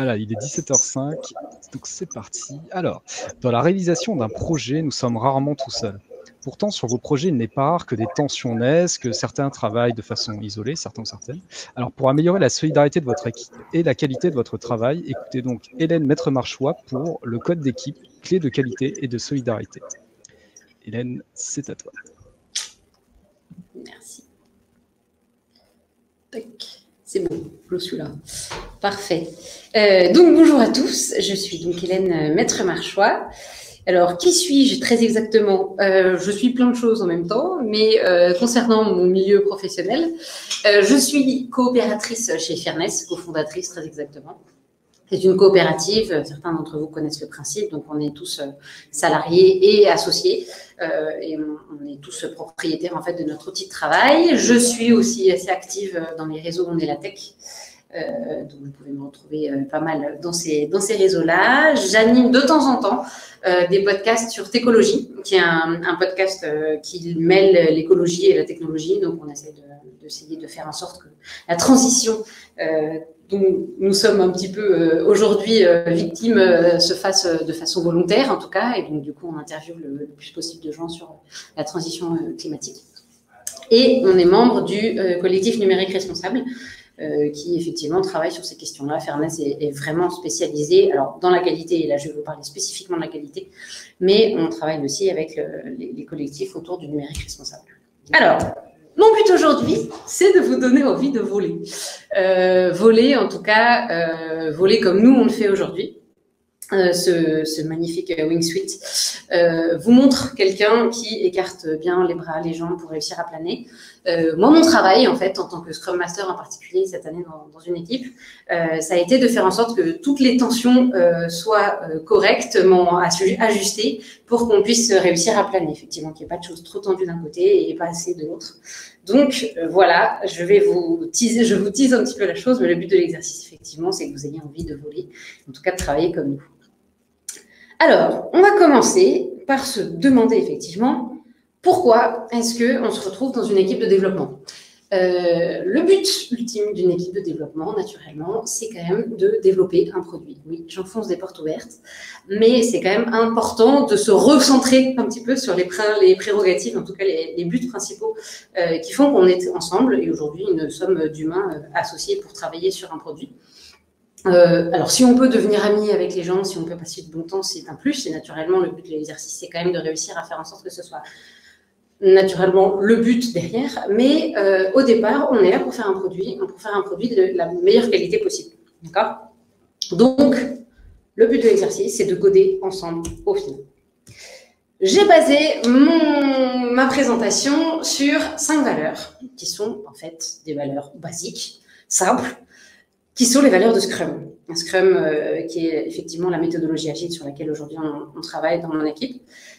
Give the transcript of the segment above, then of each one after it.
Voilà, il est 17h05, donc c'est parti. Alors, dans la réalisation d'un projet, nous sommes rarement tout seuls. Pourtant, sur vos projets, il n'est pas rare que des tensions naissent, que certains travaillent de façon isolée, certains ou certaines. Alors, pour améliorer la solidarité de votre équipe et la qualité de votre travail, écoutez donc Hélène Maître-Marchois pour le code d'équipe, clé de qualité et de solidarité. Hélène, c'est à toi. Merci. C'est bon, je suis là. Parfait. Donc, bonjour à tous. Je suis donc Hélène Maître-Marchois. Alors, qui suis-je très exactement? Je suis plein de choses en même temps, mais concernant mon milieu professionnel, je suis coopératrice chez Fairness, cofondatrice très exactement. C'est une coopérative, certains d'entre vous connaissent le principe, donc on est tous salariés et associés, et on est tous propriétaires en fait de notre outil de travail. Je suis aussi assez active dans les réseaux On est la tech, donc vous pouvez me retrouver pas mal dans ces réseaux-là. J'anime de temps en temps des podcasts sur Técologie, qui est un podcast qui mêle l'écologie et la technologie, donc on essaie d'essayer de faire en sorte que la transition dont nous sommes un petit peu aujourd'hui victimes se fasse de façon volontaire en tout cas, et donc du coup on interviewe le plus possible de gens sur la transition climatique. Et on est membre du collectif numérique responsable qui effectivement travaille sur ces questions-là. Fairness est vraiment spécialisé alors dans la qualité, et là je vais vous parler spécifiquement de la qualité, mais on travaille aussi avec les collectifs autour du numérique responsable. Alors, mon but aujourd'hui, c'est de vous donner envie de voler. Voler, en tout cas, voler comme nous, on le fait aujourd'hui. Ce magnifique wingsuit vous montre quelqu'un qui écarte bien les bras, les jambes pour réussir à planer. Moi, mon travail, en fait, en tant que Scrum Master en particulier cette année dans une équipe, ça a été de faire en sorte que toutes les tensions soient correctement ajustées pour qu'on puisse réussir à planer, effectivement, qu'il n'y ait pas de choses trop tendues d'un côté et pas assez de l'autre. Donc, voilà, je vous tease un petit peu la chose, mais le but de l'exercice, effectivement, c'est que vous ayez envie de voler, en tout cas de travailler comme nous. Alors, on va commencer par se demander, effectivement, pourquoi est-ce qu'on se retrouve dans une équipe de développement? Le but ultime d'une équipe de développement, naturellement, c'est quand même de développer un produit. Oui, j'enfonce des portes ouvertes, mais c'est quand même important de se recentrer un petit peu sur les prérogatives, en tout cas les buts principaux qui font qu'on est ensemble. Et aujourd'hui, nous sommes d'humains associés pour travailler sur un produit. Alors, si on peut devenir ami avec les gens, si on peut passer de bon temps, c'est un plus. Et naturellement, le but de l'exercice, c'est quand même de réussir à faire en sorte que ce soit naturellement le but derrière, mais au départ, on est là pour faire un produit de la meilleure qualité possible. D'accord? Donc, le but de l'exercice, c'est de coder ensemble au final. J'ai basé ma présentation sur 5 valeurs, qui sont en fait des valeurs basiques, simples, qui sont les valeurs de Scrum. Un Scrum qui est effectivement la méthodologie agile sur laquelle aujourd'hui on travaille dans mon équipe.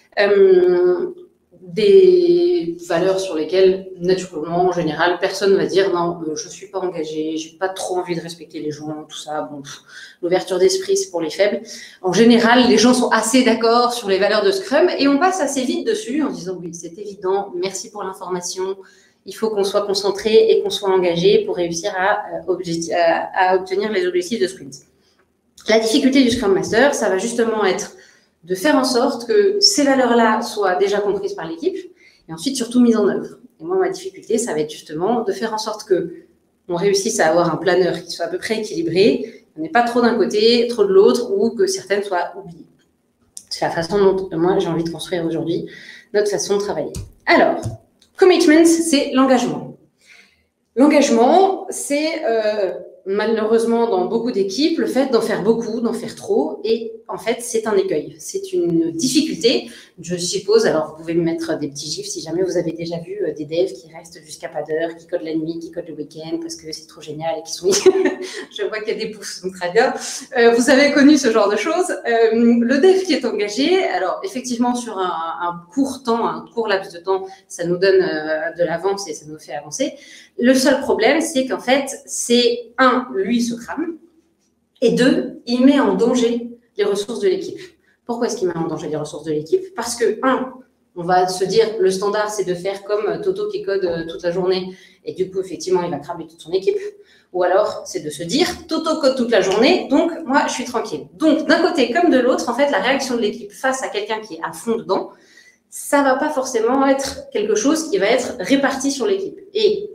Des valeurs sur lesquelles, naturellement, en général, personne ne va dire non, je ne suis pas engagé, je n'ai pas trop envie de respecter les gens, tout ça. Bon, l'ouverture d'esprit, c'est pour les faibles. En général, les gens sont assez d'accord sur les valeurs de Scrum et on passe assez vite dessus en disant oui, c'est évident, merci pour l'information, il faut qu'on soit concentré et qu'on soit engagé pour réussir à obtenir les objectifs de sprint. La difficulté du Scrum Master, ça va justement être de faire en sorte que ces valeurs-là soient déjà comprises par l'équipe et ensuite surtout mises en œuvre. Et moi, ma difficulté, ça va être justement de faire en sorte qu'on réussisse à avoir un planeur qui soit à peu près équilibré, qu'on n'ait pas trop d'un côté, trop de l'autre, ou que certaines soient oubliées. C'est la façon dont moi, j'ai envie de construire aujourd'hui notre façon de travailler. Alors, commitment, c'est l'engagement. L'engagement, c'est malheureusement dans beaucoup d'équipes, le fait d'en faire beaucoup, d'en faire trop, et en fait, c'est un écueil, c'est une difficulté. Je suppose, alors vous pouvez me mettre des petits gifs si jamais vous avez déjà vu des devs qui restent jusqu'à pas d'heure, qui codent la nuit, qui codent le week-end parce que c'est trop génial et qui sont... Je vois qu'il y a des pouces, donc très bien. Vous avez connu ce genre de choses. Le dev qui est engagé, alors effectivement sur un court temps, un court laps de temps, ça nous donne de l'avance et ça nous fait avancer. Le seul problème, c'est qu'en fait, c'est lui se crame, et 2, il met en danger les ressources de l'équipe. Pourquoi est-ce qu'il met en danger les ressources de l'équipe? Parce que, On va se dire, le standard, c'est de faire comme Toto qui code toute la journée. Et du coup, effectivement, il va cramer toute son équipe. Ou alors, c'est de se dire, Toto code toute la journée, donc moi, je suis tranquille. Donc, d'un côté comme de l'autre, en fait, la réaction de l'équipe face à quelqu'un qui est à fond dedans, ça va pas forcément être quelque chose qui va être réparti sur l'équipe. Et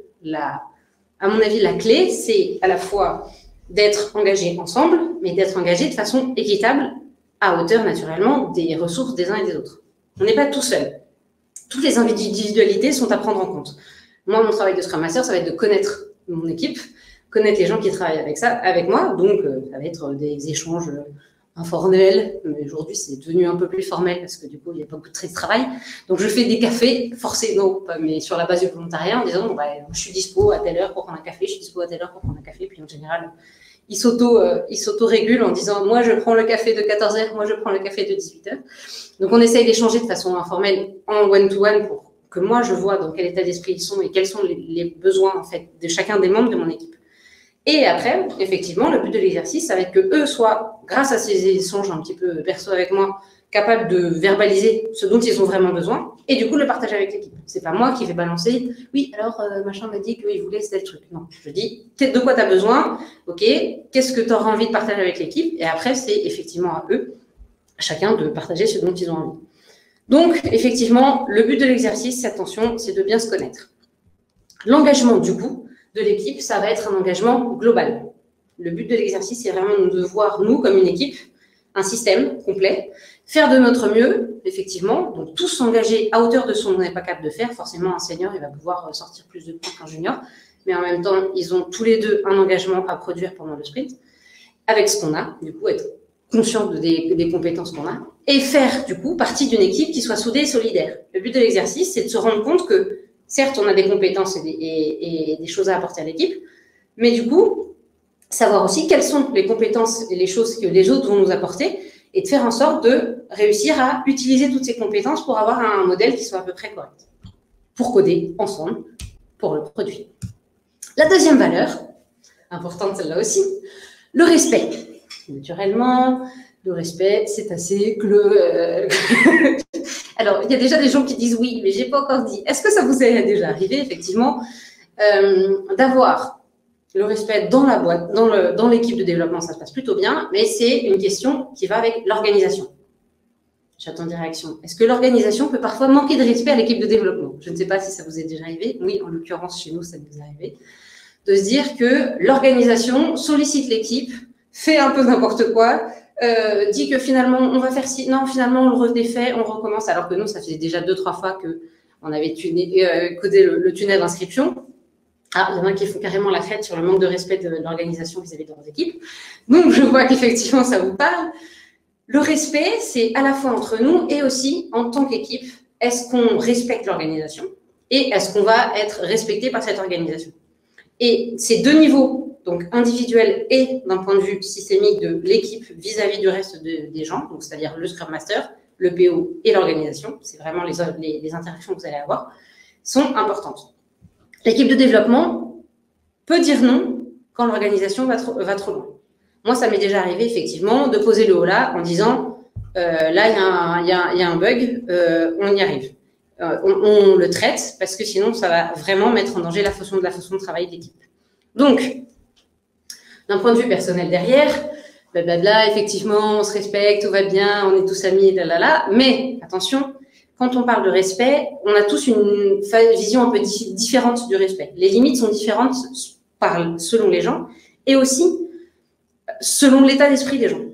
à mon avis, la clé, c'est à la fois d'être engagé ensemble, mais d'être engagé de façon équitable, à hauteur, naturellement, des ressources des uns et des autres. On n'est pas tout seul. Toutes les individualités sont à prendre en compte. Moi, mon travail de Scrum Master, ça va être de connaître mon équipe, connaître les gens qui travaillent avec moi. Donc, ça va être des échanges informels. Mais aujourd'hui, c'est devenu un peu plus formel parce que du coup, il y a beaucoup de travail. Donc, je fais des cafés, forcés, non, mais sur la base du volontariat, en disant, bon, bah, je suis dispo à telle heure pour prendre un café, je suis dispo à telle heure pour prendre un café. Puis, en général, ils s'auto-régulent en disant, moi, je prends le café de 14h, moi, je prends le café de 18h. Donc, on essaye d'échanger de façon informelle en one-to-one pour que moi, je vois dans quel état d'esprit ils sont et quels sont les besoins, en fait, de chacun des membres de mon équipe. Et après, effectivement, le but de l'exercice, ça va être que eux soient, grâce à ces échanges un petit peu perso avec moi, capables de verbaliser ce dont ils ont vraiment besoin et du coup le partager avec l'équipe. C'est pas moi qui vais balancer, oui, alors machin m'a dit qu'il voulais tel truc. Non, je dis de quoi tu as besoin, ok, qu'est-ce que tu auras envie de partager avec l'équipe et après, c'est effectivement à eux, à chacun de partager ce dont ils ont envie. Donc, effectivement, le but de l'exercice, attention, c'est de bien se connaître. L'engagement, du coup, de l'équipe, ça va être un engagement global. Le but de l'exercice, c'est vraiment de voir, nous, comme une équipe, un système complet, faire de notre mieux, effectivement, donc tous s'engager à hauteur de ce qu'on n'est pas capable de faire. Forcément, un senior, il va pouvoir sortir plus de points qu'un junior, mais en même temps, ils ont tous les deux un engagement à produire pendant le sprint, avec ce qu'on a, du coup, être conscient des compétences qu'on a, et faire, du coup, partie d'une équipe qui soit soudée et solidaire. Le but de l'exercice, c'est de se rendre compte que, certes, on a des compétences et des choses à apporter à l'équipe, mais du coup, savoir aussi quelles sont les compétences et les choses que les autres vont nous apporter et de faire en sorte de réussir à utiliser toutes ces compétences pour avoir un modèle qui soit à peu près correct. Pour coder ensemble, pour le produit. La deuxième valeur, importante celle-là aussi, le respect. Naturellement, le respect, c'est assez Alors, il y a déjà des gens qui disent oui, mais je n'ai pas encore dit. Est-ce que ça vous est déjà arrivé, effectivement, d'avoir le respect dans la boîte, dans l'équipe de développement, ça se passe plutôt bien, mais c'est une question qui va avec l'organisation. J'attends des réactions. Est-ce que l'organisation peut parfois manquer de respect à l'équipe de développement? Je ne sais pas si ça vous est déjà arrivé. Oui, en l'occurrence, chez nous, ça nous est arrivé. De se dire que l'organisation sollicite l'équipe, fait un peu n'importe quoi, dit que finalement, on va faire ci. Non, finalement, on le redéfait, on recommence. Alors que nous, ça faisait déjà 2-3 fois qu'on avait codé le tunnel d'inscription. Ah, il y en a qui font carrément la fête sur le manque de respect de l'organisation vis-à-vis de leurs équipes. Donc, je vois qu'effectivement, ça vous parle. Le respect, c'est à la fois entre nous et aussi en tant qu'équipe. Est-ce qu'on respecte l'organisation et est-ce qu'on va être respecté par cette organisation? Et ces deux niveaux, donc individuel et d'un point de vue systémique de l'équipe vis-à-vis du reste des gens, donc c'est-à-dire le Scrum Master, le PO et l'organisation, c'est vraiment les interactions que vous allez avoir, sont importantes. L'équipe de développement peut dire non quand l'organisation va trop loin. Moi, ça m'est déjà arrivé, effectivement, de poser le holà en disant là, il y a un bug, on y arrive. On le traite parce que sinon, ça va vraiment mettre en danger la façon de travailler de l'équipe. Donc, d'un point de vue personnel derrière, blablabla, effectivement, on se respecte, tout va bien, on est tous amis, là. Mais attention, quand on parle de respect, on a tous une vision un peu différente du respect. Les limites sont différentes selon les gens et aussi selon l'état d'esprit des gens.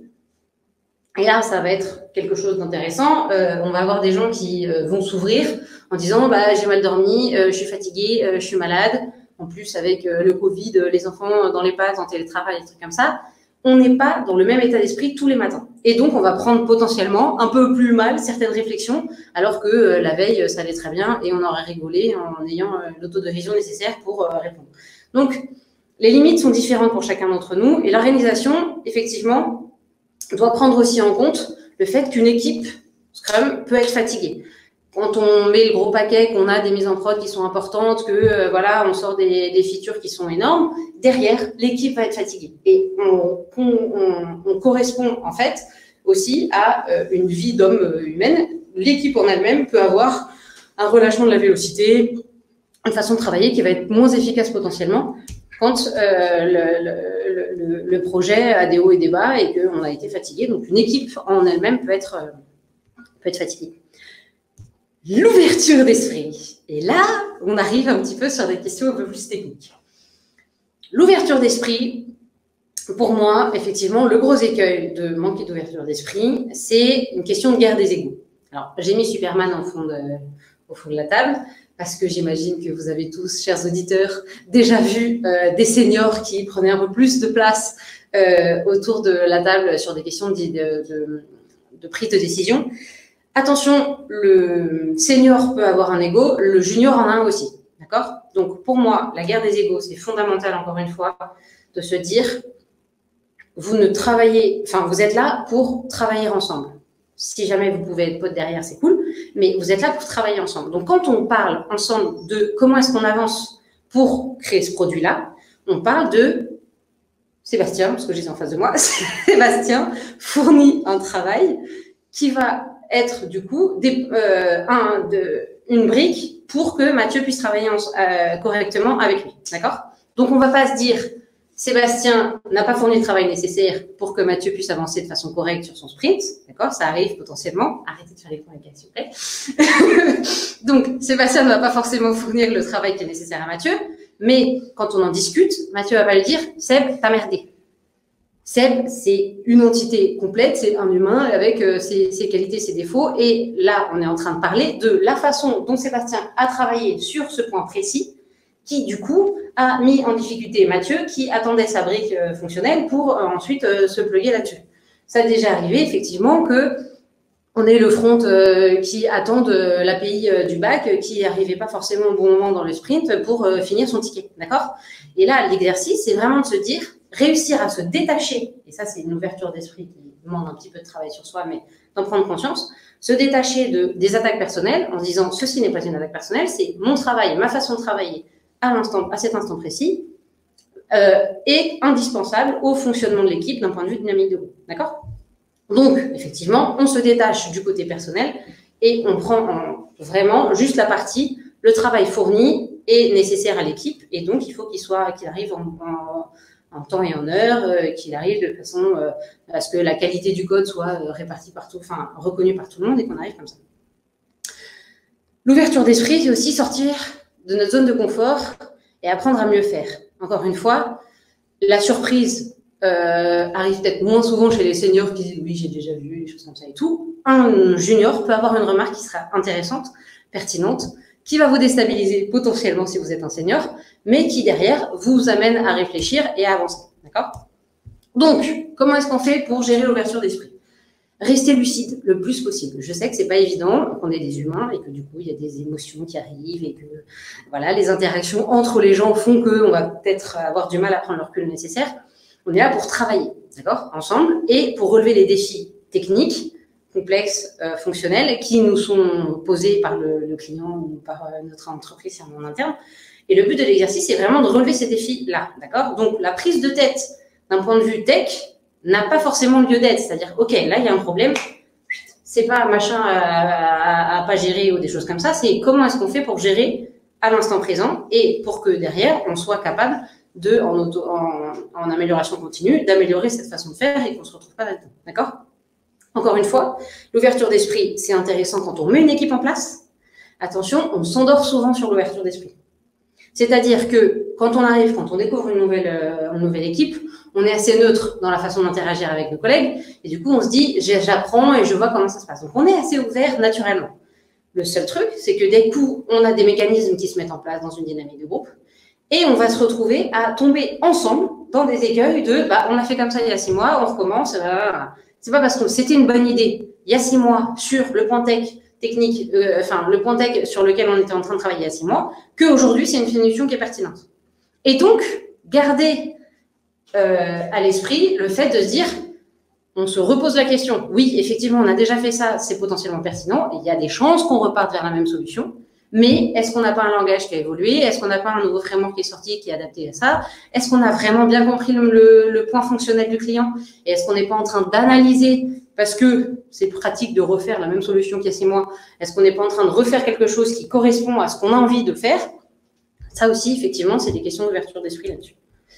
Et là, ça va être quelque chose d'intéressant. On va avoir des gens qui vont s'ouvrir en disant j'ai mal dormi, je suis fatiguée, je suis malade. En plus, avec le Covid, les enfants dans les pattes, en télétravail, des trucs comme ça. On n'est pas dans le même état d'esprit tous les matins. Et donc, on va prendre potentiellement un peu plus mal certaines réflexions, alors que la veille, ça allait très bien et on aurait rigolé en ayant l'autodérision nécessaire pour répondre. Donc, les limites sont différentes pour chacun d'entre nous et l'organisation, effectivement, doit prendre aussi en compte le fait qu'une équipe Scrum peut être fatiguée. Quand on met le gros paquet, qu'on a des mises en prod qui sont importantes, que on sort des features qui sont énormes, derrière, l'équipe va être fatiguée. Et on correspond en fait aussi à une vie d'homme humaine l'équipe en elle-même peut avoir un relâchement de la vélocité, une façon de travailler qui va être moins efficace potentiellement quand le projet a des hauts et des bas et qu'on a été fatigué. Donc, une équipe en elle-même peut être fatiguée. L'ouverture d'esprit. Et là, on arrive un petit peu sur des questions un peu plus techniques. L'ouverture d'esprit, pour moi, effectivement, le gros écueil de manquer d'ouverture d'esprit, c'est une question de guerre des égos. Alors, j'ai mis Superman au fond de la table, parce que j'imagine que vous avez tous, chers auditeurs, déjà vu des seniors qui prenaient un peu plus de place autour de la table sur des questions de prise de décision. Attention, le senior peut avoir un ego, le junior en a un aussi, d'accord? Donc, pour moi, la guerre des égos, c'est fondamental, encore une fois, de se dire, vous êtes là pour travailler ensemble. Si jamais vous pouvez être pote derrière, c'est cool, mais vous êtes là pour travailler ensemble. Donc, quand on parle ensemble de comment est-ce qu'on avance pour créer ce produit-là, on parle de Sébastien, parce que je l'ai en face de moi, Sébastien fournit un travail qui va être du coup une brique pour que Mathieu puisse travailler correctement avec lui. D'accord? Donc, on ne va pas se dire Sébastien n'a pas fourni le travail nécessaire pour que Mathieu puisse avancer de façon correcte sur son sprint. D'accord? Ça arrive potentiellement. Arrêtez de faire les points avec elle, s'il vous plaît. Donc, Sébastien ne va pas forcément fournir le travail qui est nécessaire à Mathieu, mais quand on en discute, Mathieu va pas lui dire Seb, t'as merdé. Seb, c'est une entité complète, c'est un humain avec ses qualités, ses défauts. Et là, on est en train de parler de la façon dont Sébastien a travaillé sur ce point précis, qui, du coup, a mis en difficulté Mathieu, qui attendait sa brique fonctionnelle pour ensuite se plugger là-dessus. Ça a déjà arrivé, effectivement, qu'on ait le front qui attend de l'API du back, qui n'arrivait pas forcément au bon moment dans le sprint pour finir son ticket. D'accord? Et là, l'exercice, c'est vraiment de se dire, réussir à se détacher, et ça c'est une ouverture d'esprit qui demande un petit peu de travail sur soi, mais d'en prendre conscience, se détacher des attaques personnelles en se disant ceci n'est pas une attaque personnelle, c'est mon travail, ma façon de travailler à cet instant précis, est indispensable au fonctionnement de l'équipe d'un point de vue dynamique de groupe. D'accord? Donc, effectivement, on se détache du côté personnel et on prend vraiment juste la partie, le travail fourni est nécessaire à l'équipe et donc il faut qu'il arrive en temps et en heure, qu'il arrive de façon à ce que la qualité du code soit répartie partout, enfin reconnue par tout le monde et qu'on arrive comme ça. L'ouverture d'esprit, c'est aussi sortir de notre zone de confort et apprendre à mieux faire. Encore une fois, la surprise arrive peut-être moins souvent chez les seniors qui disent « oui, j'ai déjà vu, des choses comme ça et tout ». Un junior peut avoir une remarque qui sera intéressante, pertinente, qui va vous déstabiliser potentiellement si vous êtes un senior, mais qui derrière vous amène à réfléchir et à avancer. D'accord? Donc, comment est-ce qu'on fait pour gérer l'ouverture d'esprit? Rester lucide le plus possible. Je sais que c'est pas évident, qu'on est des humains et que du coup il y a des émotions qui arrivent et que voilà, les interactions entre les gens font qu'on va peut-être avoir du mal à prendre le recul nécessaire. On est là pour travailler, d'accord, ensemble, et pour relever les défis techniques, complexes, fonctionnels, qui nous sont posés par le client ou par notre entreprise en interne. Et le but de l'exercice, c'est vraiment de relever ces défis-là, d'accord? Donc, la prise de tête d'un point de vue tech n'a pas forcément lieu d'être. C'est-à-dire, OK, là, il y a un problème, c'est pas machin à pas gérer ou des choses comme ça, c'est comment est-ce qu'on fait pour gérer à l'instant présent et pour que derrière, on soit capable de, en amélioration continue, d'améliorer cette façon de faire et qu'on se retrouve pas là-dedans, d'accord? Encore une fois, l'ouverture d'esprit, c'est intéressant quand on met une équipe en place. Attention, on s'endort souvent sur l'ouverture d'esprit. C'est-à-dire que quand on découvre une nouvelle équipe, on est assez neutre dans la façon d'interagir avec nos collègues et du coup, on se dit, j'apprends et je vois comment ça se passe. Donc, on est assez ouvert naturellement. Le seul truc, c'est que d'un coup, on a des mécanismes qui se mettent en place dans une dynamique de groupe et on va se retrouver à tomber ensemble dans des écueils de « on a fait comme ça il y a 6 mois, on recommence ». C'est pas parce que c'était une bonne idée il y a 6 mois sur le point technique, le point tech sur lequel on était en train de travailler il y a 6 mois, qu'aujourd'hui, c'est une solution qui est pertinente. Et donc, garder à l'esprit le fait de se dire, on se repose la question, oui, effectivement, on a déjà fait ça, c'est potentiellement pertinent, il y a des chances qu'on reparte vers la même solution, mais est-ce qu'on n'a pas un langage qui a évolué? Est-ce qu'on n'a pas un nouveau framework qui est sorti qui est adapté à ça? Est-ce qu'on a vraiment bien compris le point fonctionnel du client? Et est-ce qu'on n'est pas en train d'analyser parce que c'est pratique de refaire la même solution qu'il y a 6 mois. Est-ce qu'on n'est pas en train de refaire quelque chose qui correspond à ce qu'on a envie de faire? Ça aussi, effectivement, c'est des questions d'ouverture d'esprit là-dessus.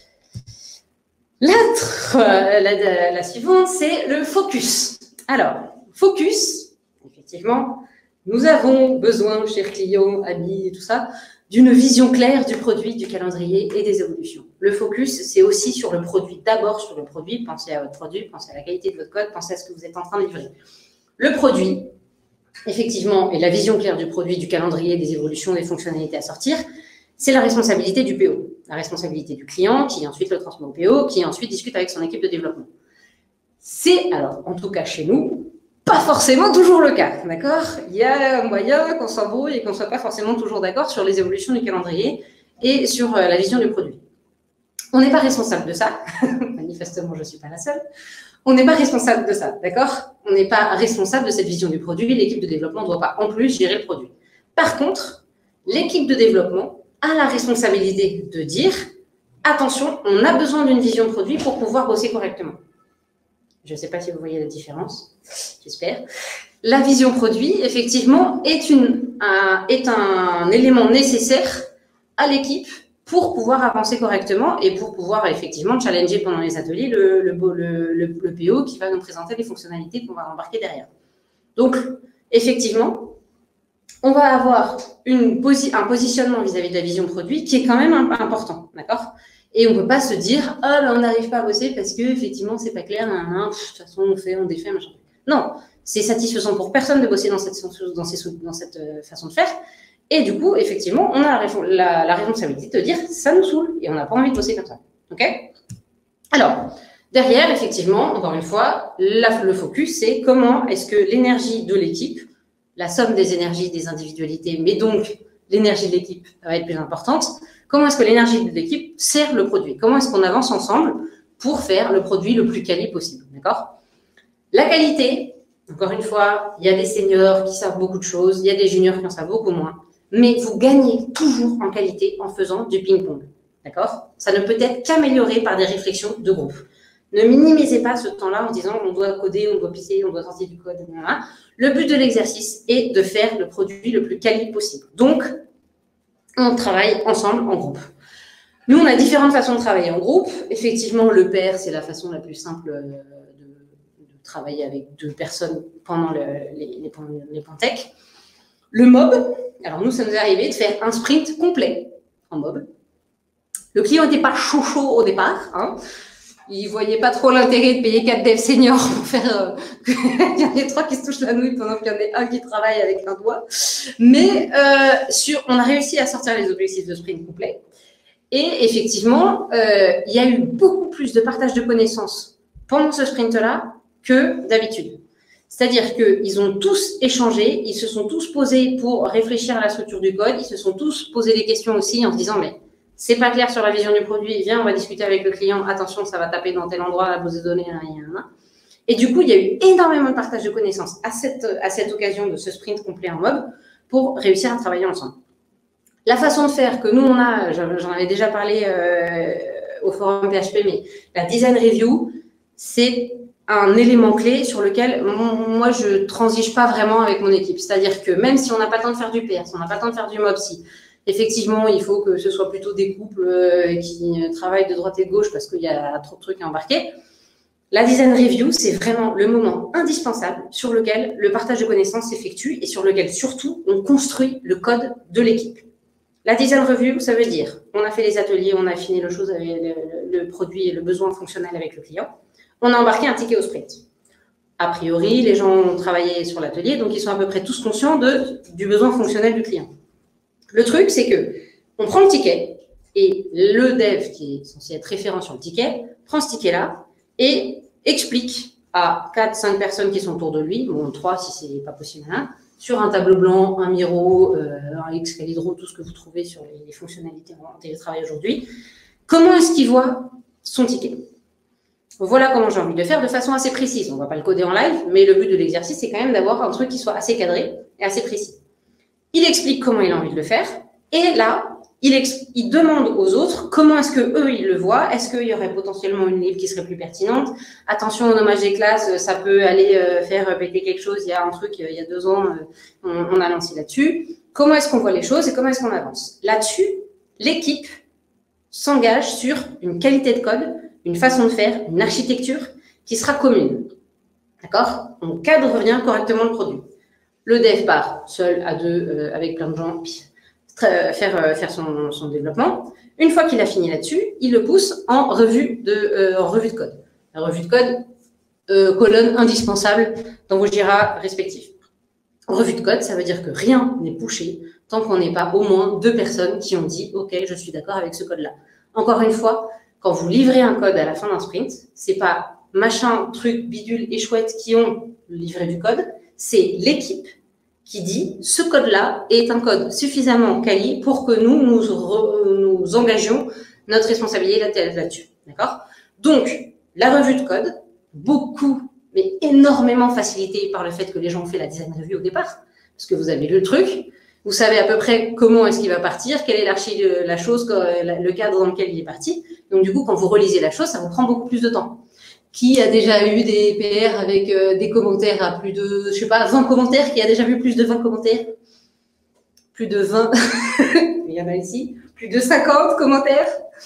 La suivante, c'est le focus. Alors, focus, effectivement, nous avons besoin, chers clients, amis et tout ça, d'une vision claire du produit, du calendrier et des évolutions. Le focus, c'est aussi sur le produit. D'abord sur le produit, pensez à votre produit, pensez à la qualité de votre code, pensez à ce que vous êtes en train de livrer. Le produit, effectivement, et la vision claire du produit, du calendrier, des évolutions, des fonctionnalités à sortir, c'est la responsabilité du PO, la responsabilité du client qui ensuite le transmet au PO, qui ensuite discute avec son équipe de développement. C'est, alors, en tout cas chez nous, pas forcément toujours le cas, d'accord? Il y a moyen qu'on s'embrouille et qu'on ne soit pas forcément toujours d'accord sur les évolutions du calendrier et sur la vision du produit. On n'est pas responsable de ça, manifestement je ne suis pas la seule, on n'est pas responsable de ça, d'accord? On n'est pas responsable de cette vision du produit, l'équipe de développement ne doit pas en plus gérer le produit. Par contre, l'équipe de développement a la responsabilité de dire « Attention, on a besoin d'une vision de produit pour pouvoir bosser correctement ». Je ne sais pas si vous voyez la différence, j'espère. La vision produit, effectivement, est un élément nécessaire à l'équipe pour pouvoir avancer correctement et pour pouvoir effectivement challenger pendant les ateliers le PO qui va nous présenter les fonctionnalités qu'on va embarquer derrière. Donc, effectivement, on va avoir un positionnement vis-à-vis de la vision produit qui est quand même important, d'accord? Et on ne peut pas se dire « Ah, ben, on n'arrive pas à bosser parce qu'effectivement, c'est pas clair, de toute façon, on fait, on défait, machin. » Non, c'est satisfaisant pour personne de bosser dans cette façon de faire. Et du coup, effectivement, on a la responsabilité de dire « Ça nous saoule et on n'a pas envie de bosser comme ça. » Ok? Alors, derrière, effectivement, encore une fois, le focus, c'est comment est-ce que l'énergie de l'équipe, la somme des énergies, des individualités, mais donc l'énergie de l'équipe va être plus importante. Comment est-ce que l'énergie de l'équipe sert le produit? Comment est-ce qu'on avance ensemble pour faire le produit le plus quali possible? D'accord? La qualité, encore une fois, il y a des seniors qui savent beaucoup de choses, il y a des juniors qui en savent beaucoup moins, mais vous gagnez toujours en qualité en faisant du ping-pong. D'accord? Ça ne peut être qu'amélioré par des réflexions de groupe. Ne minimisez pas ce temps-là en disant on doit coder, on doit pisser, on doit sortir du code, etc. Le but de l'exercice est de faire le produit le plus quali possible. Donc, on travaille ensemble en groupe. Nous, on a différentes façons de travailler en groupe. Effectivement, le pair, c'est la façon la plus simple de travailler avec 2 personnes pendant les points tech. Le mob, alors nous, ça nous est arrivé de faire un sprint complet en mob. Le client n'était pas chaud au départ, hein. Il ne voyait pas trop l'intérêt de payer 4 devs seniors pour faire il y en a 3 qui se touchent la nouille pendant qu'il y en a un qui travaille avec un doigt. Mais on a réussi à sortir les objectifs de sprint complet. Et effectivement, il y a eu beaucoup plus de partage de connaissances pendant ce sprint-là que d'habitude. C'est-à-dire qu'ils ont tous échangé, ils se sont tous posés pour réfléchir à la structure du code, ils se sont tous posé des questions aussi en se disant « mais c'est pas clair sur la vision du produit, viens, on va discuter avec le client, attention, ça va taper dans tel endroit, la base de données, Et du coup, il y a eu énormément de partage de connaissances à cette occasion de ce sprint complet en mob pour réussir à travailler ensemble. La façon de faire que nous, on a, j'en avais déjà parlé au forum PHP, mais la design review, c'est un élément clé sur lequel moi, je transige pas vraiment avec mon équipe. C'est-à-dire que même si on n'a pas le temps de faire du PR, si on n'a pas le temps de faire du mob, si effectivement, il faut que ce soit plutôt des couples qui travaillent de droite et de gauche parce qu'il y a trop de trucs à embarquer. La design review, c'est vraiment le moment indispensable sur lequel le partage de connaissances s'effectue et sur lequel, surtout, on construit le code de l'équipe. La design review, ça veut dire, on a fait les ateliers, on a affiné le produit et le besoin fonctionnel avec le client. On a embarqué un ticket au sprint. A priori, les gens ont travaillé sur l'atelier, donc ils sont à peu près tous conscients du besoin fonctionnel du client. Le truc, c'est que on prend le ticket et le dev qui est censé être référent sur le ticket prend ce ticket-là et explique à 4-5 personnes qui sont autour de lui, bon 3 si c'est pas possible, hein, sur un tableau blanc, un Miro, un Excalibur, tout ce que vous trouvez sur les fonctionnalités en télétravail aujourd'hui, comment est-ce qu'il voit son ticket. Voilà comment j'ai envie de le faire de façon assez précise. On ne va pas le coder en live, mais le but de l'exercice, c'est quand même d'avoir un truc qui soit assez cadré et assez précis. Il explique comment il a envie de le faire. Et là, il demande aux autres comment est-ce qu'eux, ils le voient. Est-ce qu'il y aurait potentiellement une lib qui serait plus pertinente? Attention au nommage des classes, ça peut aller faire péter quelque chose. Il y a un truc, il y a 2 ans, on a lancé là-dessus. Comment est-ce qu'on voit les choses et comment est-ce qu'on avance? Là-dessus, l'équipe s'engage sur une qualité de code, une façon de faire, une architecture qui sera commune. D'accord? On cadre bien correctement le produit. Le dev part seul, à 2, avec plein de gens, faire son développement. Une fois qu'il a fini là-dessus, il le pousse en revue de code. La revue de code, colonne indispensable dans vos Jira respectifs. Revue de code, ça veut dire que rien n'est pushé tant qu'on n'est pas au moins 2 personnes qui ont dit « Ok, je suis d'accord avec ce code-là ». Encore une fois, quand vous livrez un code à la fin d'un sprint, c'est pas machin, truc, bidule et chouette qui ont livré du code, c'est l'équipe qui dit « Ce code-là est un code suffisamment quali pour que nous engagions notre responsabilité là-dessus. » D'accord? Donc, la revue de code, beaucoup, mais énormément facilitée par le fait que les gens ont fait la design review au départ, parce que vous avez lu le truc, vous savez à peu près comment est-ce qu'il va partir, quelle est la chose, le cadre dans lequel il est parti. Donc, du coup, quand vous relisez la chose, ça vous prend beaucoup plus de temps. Qui a déjà eu des PR avec des commentaires à plus de, je sais pas, 20 commentaires, qui a déjà vu plus de 20 commentaires? Plus de 20, il y en a ici, plus de 50 commentaires.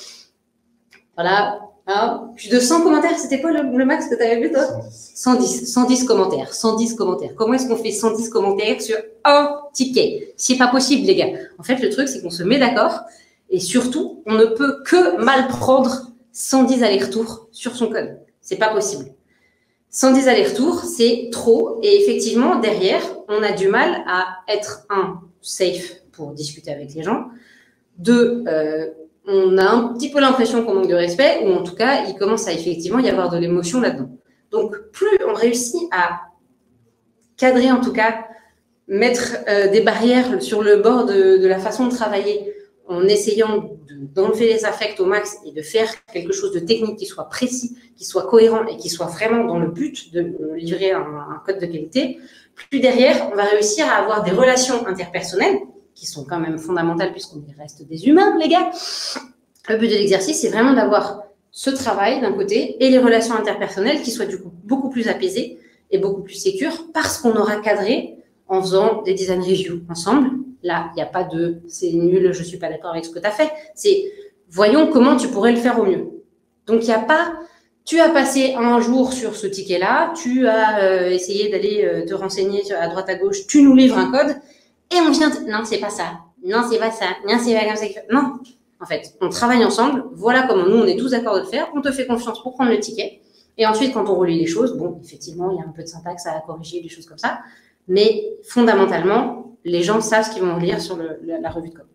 Voilà, hein. Plus de 100 commentaires, c'était quoi le max que tu avais vu, toi? 110 commentaires, 110 commentaires. Comment est-ce qu'on fait 110 commentaires sur un ticket? C'est pas possible, les gars. En fait, le truc, c'est qu'on se met d'accord et surtout, on ne peut que mal prendre 110 allers-retours sur son code. C'est pas possible. 110 allers-retours, c'est trop. Et effectivement, derrière, on a du mal à être, safe pour discuter avec les gens. 2, on a un petit peu l'impression qu'on manque de respect, ou en tout cas, il commence à effectivement y avoir de l'émotion là-dedans. Donc, plus on réussit à cadrer, en tout cas, mettre des barrières sur le bord de la façon de travailler, en essayant d'enlever les affects au max et de faire quelque chose de technique qui soit précis, qui soit cohérent et qui soit vraiment dans le but de livrer un code de qualité, plus derrière, on va réussir à avoir des relations interpersonnelles qui sont quand même fondamentales puisqu'on reste des humains, les gars. Le but de l'exercice, c'est vraiment d'avoir ce travail d'un côté et les relations interpersonnelles qui soient du coup beaucoup plus apaisées et beaucoup plus sécures parce qu'on aura cadré en faisant des design reviews ensemble. Là, il n'y a pas de « c'est nul, je ne suis pas d'accord avec ce que tu as fait ». C'est « voyons comment tu pourrais le faire au mieux ». Donc, il n'y a pas « tu as passé un jour sur ce ticket-là, tu as essayé d'aller te renseigner à droite à gauche, tu nous livres un code et on vient… » Non, c'est pas ça. Non, c'est pas ça. Non, c'est pas comme ça. Non. En fait, on travaille ensemble. Voilà comment nous, on est tous d'accord de le faire. On te fait confiance pour prendre le ticket. Et ensuite, quand on relie les choses, bon, effectivement, il y a un peu de syntaxe à corriger, des choses comme ça. Mais fondamentalement, les gens savent ce qu'ils vont lire sur la revue de code.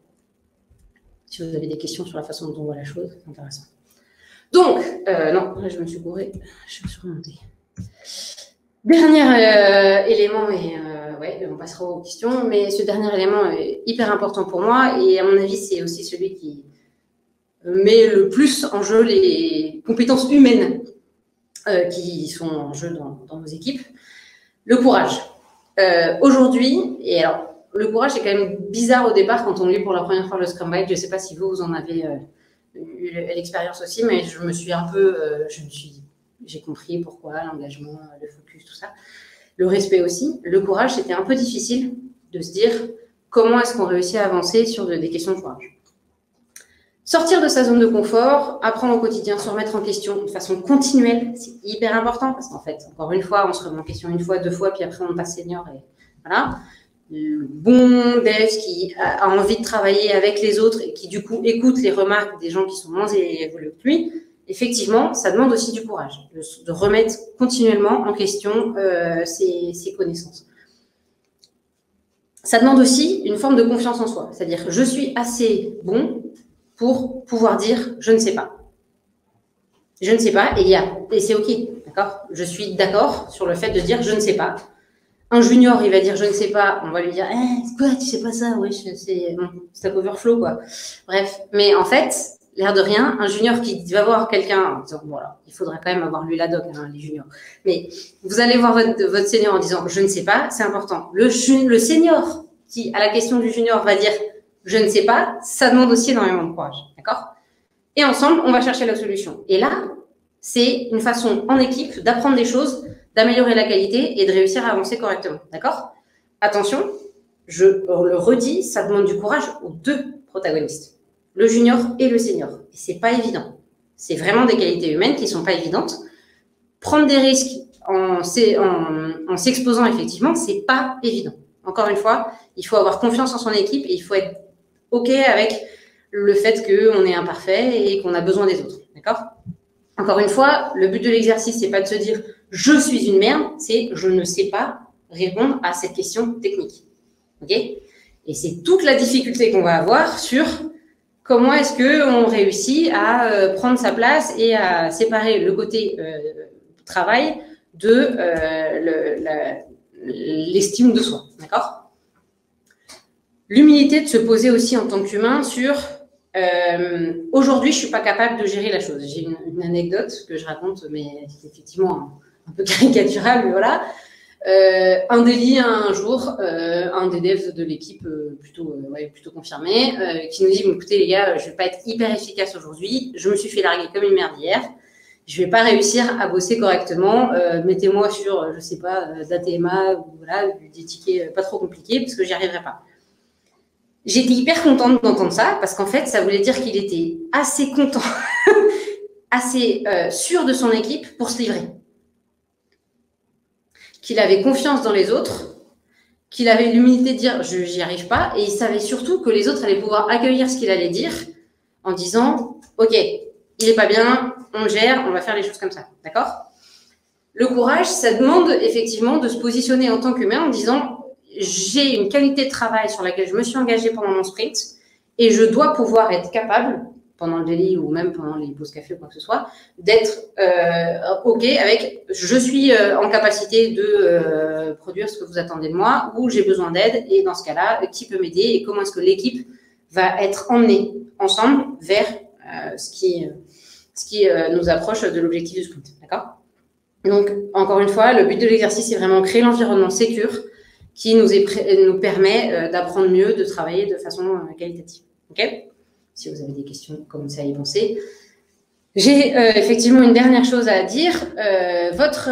Si vous avez des questions sur la façon dont on voit la chose, c'est intéressant. Donc, non, là, je me suis gourée. Je me suis remontée. Dernier élément, et ouais, on passera aux questions, mais ce dernier élément est hyper important pour moi, et à mon avis, c'est aussi celui qui met le plus en jeu les compétences humaines qui sont en jeu dans vos équipes. Le courage. Aujourd'hui, et alors, le courage, c'est quand même bizarre au départ quand on lit pour la première fois le Scrum Guide. Je ne sais pas si vous en avez eu l'expérience aussi, mais je me suis un peu, j'ai compris pourquoi, l'engagement, le focus, tout ça. Le respect aussi. Le courage, c'était un peu difficile de se dire comment est-ce qu'on réussit à avancer sur des questions de courage. Sortir de sa zone de confort, apprendre au quotidien, se remettre en question de façon continuelle, c'est hyper important parce qu'en fait, encore une fois, on se remet en question une fois, 2 fois, puis après on passe senior et voilà. Le bon dev qui a envie de travailler avec les autres et qui du coup écoute les remarques des gens qui sont moins évolués que lui, effectivement, ça demande aussi du courage, de remettre continuellement en question ses connaissances. Ça demande aussi une forme de confiance en soi, c'est-à-dire que je suis assez bon pour pouvoir dire « je ne sais pas ». Je ne sais pas et c'est OK, d'accord? Je suis d'accord sur le fait de dire « je ne sais pas ». Un junior, il va dire « je ne sais pas », on va lui dire « quoi, tu sais pas ça ?» Oui, c'est Stack Overflow, quoi. Bref, mais en fait, l'air de rien, un junior qui va voir quelqu'un en disant « voilà, il faudrait quand même avoir lu la doc, hein, les juniors ». Mais vous allez voir votre senior en disant « je ne sais pas », c'est important. Le senior qui, à la question du junior, va dire « je ne sais pas, ça demande aussi énormément de courage. D'accord? Et ensemble, on va chercher la solution. Et là, c'est une façon en équipe d'apprendre des choses, d'améliorer la qualité et de réussir à avancer correctement. D'accord? Attention, je le redis, ça demande du courage aux deux protagonistes, le junior et le senior. Et c'est pas évident. C'est vraiment des qualités humaines qui sont pas évidentes. Prendre des risques en s'exposant effectivement, c'est pas évident. Encore une fois, il faut avoir confiance en son équipe et il faut être OK avec le fait qu'on est imparfait et qu'on a besoin des autres. D'accord? Encore une fois, le but de l'exercice, c'est pas de se dire je suis une merde, c'est je ne sais pas répondre à cette question technique. OK? Et c'est toute la difficulté qu'on va avoir sur comment est-ce qu'on réussit à prendre sa place et à séparer le côté travail de l'estime de soi. D'accord? L'humilité de se poser aussi en tant qu'humain sur aujourd'hui, je ne suis pas capable de gérer la chose. J'ai une anecdote que je raconte, mais c'est effectivement un peu caricatural, mais voilà. Un délit un jour, un des devs de l'équipe plutôt confirmé, qui nous dit écoutez les gars, je ne vais pas être hyper efficace aujourd'hui, je me suis fait larguer comme une merde hier, je ne vais pas réussir à bosser correctement, mettez-moi sur, je sais pas, d'ATMA ou voilà, des tickets pas trop compliqués parce que j'y arriverai pas. J'étais hyper contente d'entendre ça parce qu'en fait, ça voulait dire qu'il était assez content, assez sûr de son équipe pour se livrer. Qu'il avait confiance dans les autres, qu'il avait l'humilité de dire je n'y arrive pas, et il savait surtout que les autres allaient pouvoir accueillir ce qu'il allait dire en disant ok, il est pas bien, on le gère, on va faire les choses comme ça, d'accord? Le courage, ça demande effectivement de se positionner en tant qu'humain en disant j'ai une qualité de travail sur laquelle je me suis engagée pendant mon sprint et je dois pouvoir être capable pendant le daily ou même pendant les pauses café ou quoi que ce soit, d'être OK avec je suis en capacité de produire ce que vous attendez de moi ou j'ai besoin d'aide et dans ce cas-là, qui peut m'aider et comment est-ce que l'équipe va être emmenée ensemble vers ce qui nous approche de l'objectif du sprint. D'accord? Donc, encore une fois, le but de l'exercice, c'est vraiment créer l'environnement sécure qui nous permet d'apprendre mieux, de travailler de façon qualitative. OK? Si vous avez des questions, commencez à y penser. J'ai effectivement une dernière chose à dire. Votre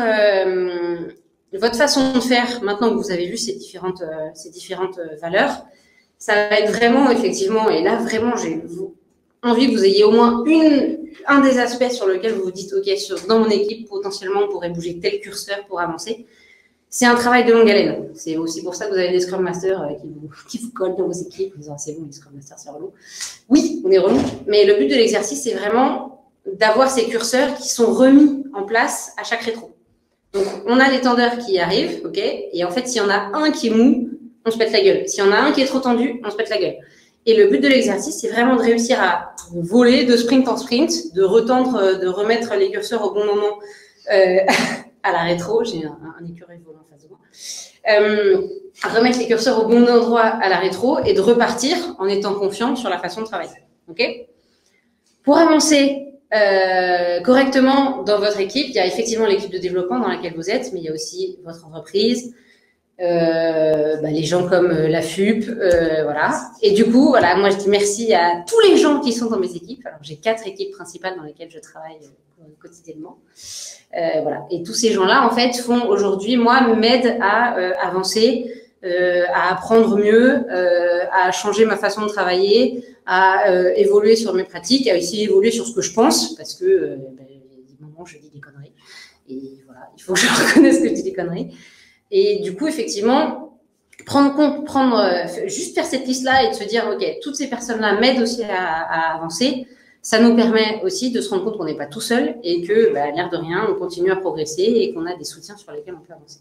façon de faire, maintenant que vous avez vu ces différentes valeurs, ça va être vraiment, effectivement, et là, vraiment, j'ai envie que vous ayez au moins un des aspects sur lequel vous vous dites, OK, dans mon équipe, potentiellement, on pourrait bouger tel curseur pour avancer. C'est un travail de longue haleine. C'est aussi pour ça que vous avez des Scrum Masters qui vous collent dans vos équipes. Vous disant, c'est bon, les Scrum Masters, c'est relou. Oui, on est relou. Mais le but de l'exercice, c'est vraiment d'avoir ces curseurs qui sont remis en place à chaque rétro. Donc, on a l'étendeur qui arrive, OK? Et en fait, s'il y en a un qui est mou, on se pète la gueule. S'il y en a un qui est trop tendu, on se pète la gueule. Et le but de l'exercice, c'est vraiment de réussir à voler de sprint en sprint, de remettre les curseurs au bon moment à la rétro. J'ai un écureuil volant en face de moi. Remettre les curseurs au bon endroit à la rétro et de repartir en étant confiant sur la façon de travailler. OK? Pour avancer correctement dans votre équipe, il y a effectivement l'équipe de développement dans laquelle vous êtes, mais il y a aussi votre entreprise, les gens comme la FUP, voilà. Et du coup, voilà, moi je dis merci à tous les gens qui sont dans mes équipes. Alors j'ai 4 équipes principales dans lesquelles je travaille quotidiennement. Voilà. Et tous ces gens-là, en fait, font aujourd'hui, moi, m'aident à avancer, à apprendre mieux, à changer ma façon de travailler, à évoluer sur mes pratiques, à essayer d'évoluer sur ce que je pense, parce que il y a des moments où je dis des conneries. Et voilà, il faut que je reconnaisse que je dis des conneries. Et du coup, effectivement, juste faire cette liste-là et de se dire, OK, toutes ces personnes-là m'aident aussi à avancer. Ça nous permet aussi de se rendre compte qu'on n'est pas tout seul et que, l'air de rien, on continue à progresser et qu'on a des soutiens sur lesquels on peut avancer.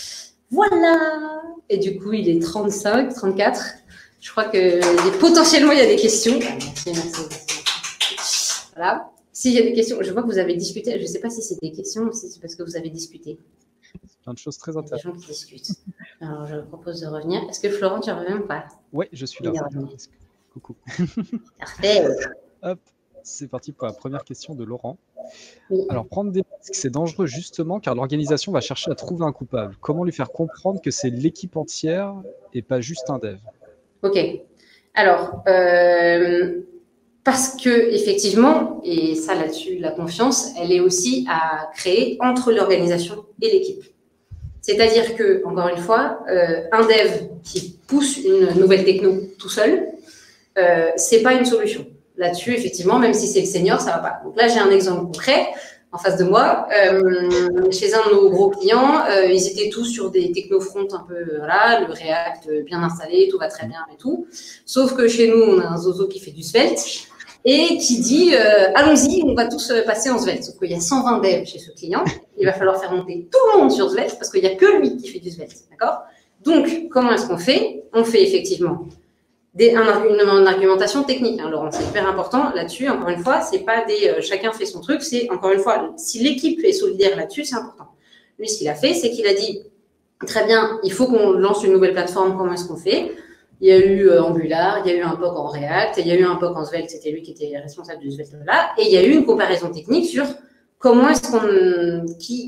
Voilà! Et du coup, il est 35, 34. Je crois que potentiellement, il y a des questions. Merci. Voilà. S'il y a des questions, je vois que vous avez discuté. Je ne sais pas si c'est des questions ou si c'est parce que vous avez discuté. Plein de choses très intéressantes. Il y a des gens qui discutent. Alors, je propose de revenir. Est-ce que Florent, tu reviens ou pas? Oui, je suis là. Coucou. Parfait. Hop, c'est parti pour la première question de Laurent. Oui. Alors, prendre des risques, c'est dangereux justement car l'organisation va chercher à trouver un coupable. Comment lui faire comprendre que c'est l'équipe entière et pas juste un dev? OK. Alors, parce que effectivement, et ça là-dessus, la confiance, elle est aussi à créer entre l'organisation et l'équipe. C'est-à-dire que, encore une fois, un dev qui pousse une nouvelle techno tout seul, c'est pas une solution. Là-dessus, effectivement, même si c'est le senior, ça va pas. Donc là, j'ai un exemple concret en face de moi. Chez un de nos gros clients, ils étaient tous sur des techno-front un peu, voilà, le React bien installé, tout va très bien et tout. Sauf que chez nous, on a un zozo qui fait du Svelte et qui dit allons-y, on va tous passer en Svelte. Sauf qu'il y a 120 devs chez ce client. Il va falloir faire monter tout le monde sur Svelte parce qu'il n'y a que lui qui fait du Svelte. D'accord? Donc, comment est-ce qu'on fait? On fait effectivement une argumentation technique, hein, Laurent, c'est hyper important là-dessus. Encore une fois, c'est pas chacun fait son truc, c'est encore une fois, si l'équipe est solidaire là-dessus, c'est important. Lui, ce qu'il a fait, c'est qu'il a dit très bien, il faut qu'on lance une nouvelle plateforme, comment est-ce qu'on fait? Il y a eu Angular, il y a eu un POC en React, il y a eu un POC en Svelte, c'était lui qui était responsable du Svelte là, et il y a eu une comparaison technique sur comment est-ce qu'on,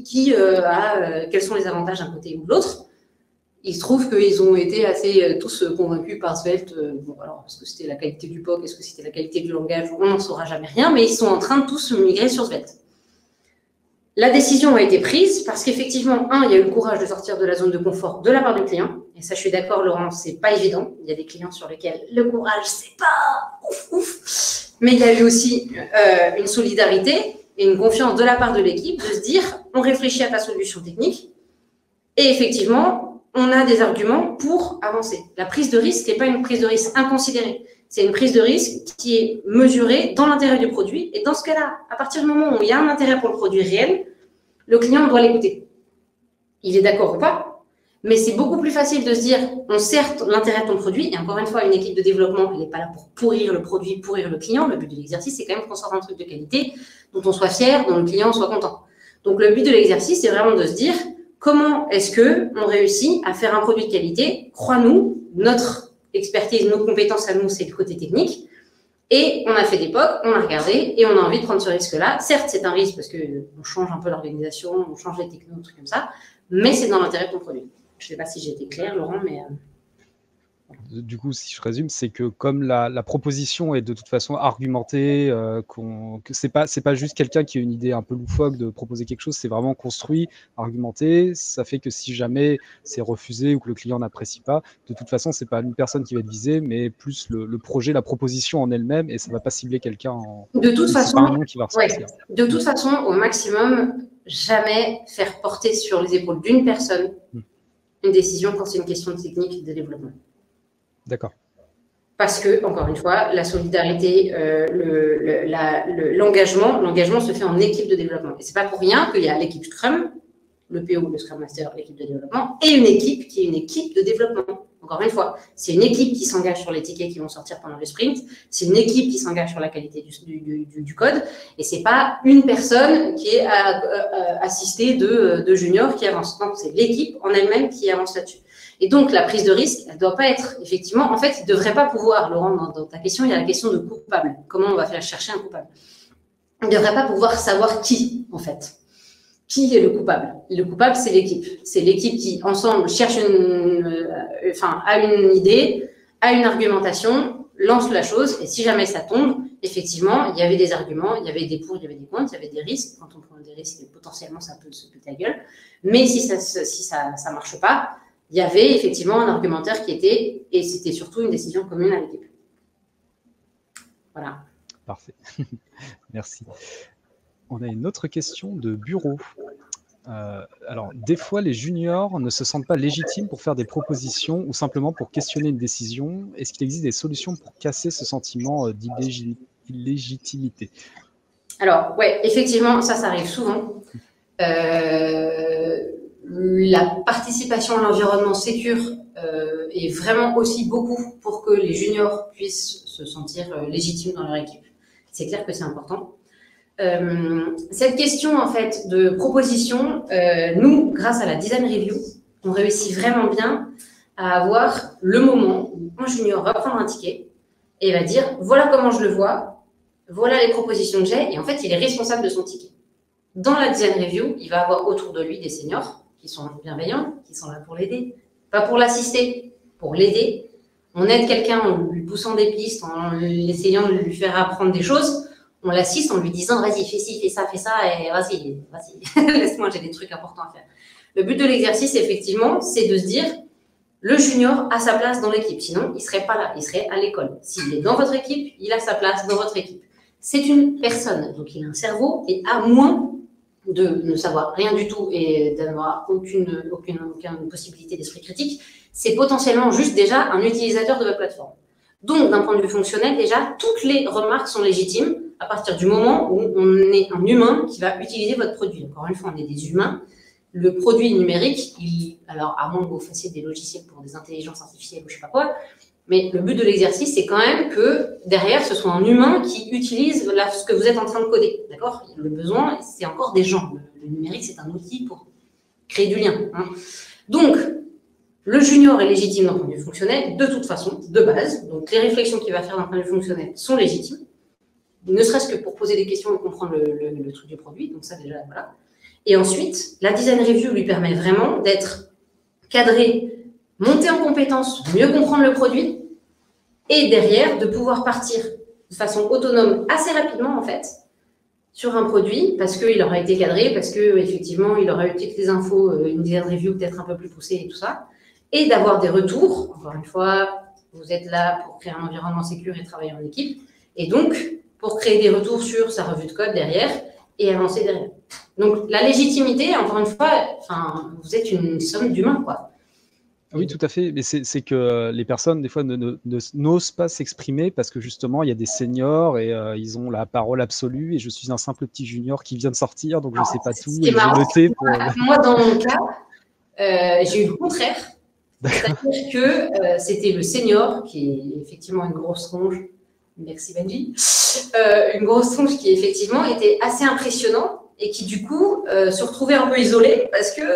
quels sont les avantages d'un côté ou de l'autre. Il se trouve qu'ils ont été assez tous convaincus par Svelte. Bon, alors, est-ce que c'était la qualité du POC, est-ce que c'était la qualité du langage? On n'en saura jamais rien, mais ils sont en train de tous migrer sur Svelte. La décision a été prise parce qu'effectivement, il y a eu le courage de sortir de la zone de confort de la part du client. Et ça, je suis d'accord, Laurent, c'est pas évident. Il y a des clients sur lesquels le courage, c'est pas ouf. Mais il y a eu aussi une solidarité et une confiance de la part de l'équipe de se dire, on réfléchit à ta solution technique. Et effectivement, on a des arguments pour avancer. La prise de risque n'est pas une prise de risque inconsidérée. C'est une prise de risque qui est mesurée dans l'intérêt du produit. Et dans ce cas-là, à partir du moment où il y a un intérêt pour le produit réel, le client doit l'écouter. Il est d'accord ou pas, mais c'est beaucoup plus facile de se dire, on sert l'intérêt de ton produit. Et encore une fois, une équipe de développement, elle n'est pas là pour pourrir le produit, pourrir le client. Le but de l'exercice, c'est quand même qu'on sorte un truc de qualité, dont on soit fier, dont le client soit content. Donc le but de l'exercice, c'est vraiment de se dire, comment est-ce qu'on réussit à faire un produit de qualité? Crois-nous, notre expertise, nos compétences à nous, c'est le côté technique. Et on a fait des POC, on a regardé et on a envie de prendre ce risque-là. Certes, c'est un risque parce qu'on change un peu l'organisation, on change les technos, des trucs comme ça, mais c'est dans l'intérêt de ton produit. Je ne sais pas si j'ai été claire, Laurent, mais... Du coup, si je résume, c'est que comme la proposition est de toute façon argumentée, que c'est pas juste quelqu'un qui a une idée un peu loufoque de proposer quelque chose, c'est vraiment construit, argumenté. Ça fait que si jamais c'est refusé ou que le client n'apprécie pas, de toute façon, c'est pas une personne qui va être visée, mais plus le projet, la proposition en elle-même, et ça va pas cibler quelqu'un en. De toute façon, pas un nom qui va ressortir. De toute façon, au maximum, jamais faire porter sur les épaules d'une personne une décision quand c'est une question de technique de développement. D'accord. Parce que, encore une fois, la solidarité, l'engagement se fait en équipe de développement. Et c'est pas pour rien qu'il y a l'équipe Scrum, le PO, le Scrum Master, l'équipe de développement, et une équipe qui est une équipe de développement. Encore une fois, c'est une équipe qui s'engage sur les tickets qui vont sortir pendant le sprint, c'est une équipe qui s'engage sur la qualité du code, et c'est pas une personne qui est assistée de juniors qui avance. Non, c'est l'équipe en elle-même qui avance là-dessus. Et donc, la prise de risque, elle ne doit pas être, effectivement, en fait, il ne devrait pas pouvoir, Laurent, dans ta question, il y a la question de coupable. Comment on va faire chercher un coupable? Il ne devrait pas pouvoir savoir qui, en fait. Qui est le coupable? Le coupable, c'est l'équipe. C'est l'équipe qui, ensemble, cherche a une idée, a une argumentation, lance la chose, et si jamais ça tombe, effectivement, il y avait des arguments, il y avait des pour, il y avait des contre, il y avait des risques. Quand on prend des risques, potentiellement, ça peut se péter la gueule. Mais si ça marche pas, il y avait effectivement un argumentaire qui était, et c'était surtout une décision commune à l'équipe. Voilà. Parfait. Merci. On a une autre question de bureau. Alors, des fois, les juniors ne se sentent pas légitimes pour faire des propositions ou simplement pour questionner une décision. Est-ce qu'il existe des solutions pour casser ce sentiment d'illégitimité? Alors, ouais, effectivement, ça arrive souvent. La participation à l'environnement sécure est vraiment aussi beaucoup pour que les juniors puissent se sentir légitimes dans leur équipe. C'est clair que c'est important. Cette question en fait de proposition, nous, grâce à la design review, on réussit vraiment bien à avoir le moment où un junior va prendre un ticket et va dire voilà comment je le vois, voilà les propositions que j'ai, et en fait il est responsable de son ticket. Dans la design review, il va avoir autour de lui des seniors qui sont bienveillants, qui sont là pour l'aider, pas pour l'assister, pour l'aider on aide quelqu'un en lui poussant des pistes, en essayant de lui faire apprendre des choses, on l'assiste en lui disant vas-y, fais ci, fais ça, et vas-y, laisse-moi, j'ai des trucs importants à faire. Le but de l'exercice, effectivement, c'est de se dire le junior a sa place dans l'équipe. Sinon, il ne serait pas là, il serait à l'école. S'il est dans votre équipe, il a sa place dans votre équipe. C'est une personne, donc il a un cerveau, et à moins de ne savoir rien du tout et d'avoir aucune possibilité d'esprit critique, c'est potentiellement juste déjà un utilisateur de votre plateforme. Donc, d'un point de vue fonctionnel, déjà, toutes les remarques sont légitimes à partir du moment où on est un humain qui va utiliser votre produit. Encore une fois, on est des humains. Le produit numérique, alors à moins que vous fassiez des logiciels pour des intelligences artificielles ou je ne sais pas quoi, mais le but de l'exercice, c'est quand même que derrière, ce soit un humain qui utilise ce que vous êtes en train de coder. D'accord? Le besoin, c'est encore des gens. Le numérique, c'est un outil pour créer du lien. Hein. Donc, le junior est légitime d'un point de vue fonctionnel, de toute façon, de base. Donc, les réflexions qu'il va faire d'un point de vue fonctionnel sont légitimes, ne serait-ce que pour poser des questions et comprendre le truc du produit. Donc, ça, déjà, voilà. Et ensuite, la design review lui permet vraiment d'être cadré, monter en compétence, mieux comprendre le produit, et derrière, de pouvoir partir de façon autonome assez rapidement, en fait, sur un produit, parce qu'il aura été cadré, parce qu'effectivement, il aura eu toutes les infos, une design review peut-être un peu plus poussée et tout ça, et d'avoir des retours. Encore une fois, vous êtes là pour créer un environnement sécure et travailler en équipe, et donc, pour créer des retours sur sa revue de code derrière, et avancer derrière. Donc, la légitimité, encore une fois, vous êtes une somme d'humains, quoi. Oui, tout à fait. Mais c'est que les personnes, des fois, n'osent pas s'exprimer parce que justement, il y a des seniors et ils ont la parole absolue. Et je suis un simple petit junior qui vient de sortir, donc je ne sais pas tout. Et marrant, je me tais Moi, dans mon cas, j'ai eu le contraire. C'est-à-dire que c'était le senior qui est effectivement une grosse tronche. Merci Benji. Une grosse tronche qui effectivement était assez impressionnant et qui du coup se retrouvait un peu isolé parce que